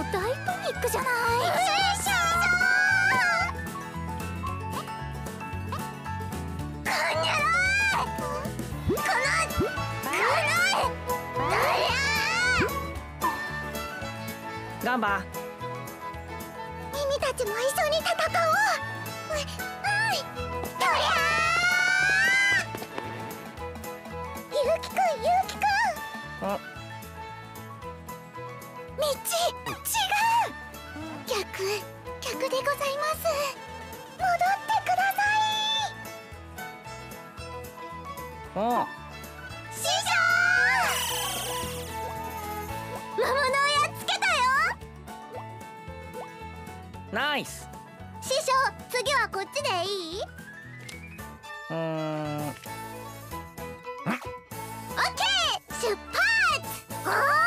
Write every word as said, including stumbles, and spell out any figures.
大パニックじゃない。師匠こんにゃろー、このこのだらガンバ、 耳たちも一緒に戦おう。う、うん、とりゃー。ゆうきくん、ゆうきくん。 あ、 道、違う。逆、逆でございます。戻ってください。 おう。 師匠。魔物をやっつけたよ。 ナイス。 師匠、次はこっちでいい？ うーん。 オッケー、出発。おー。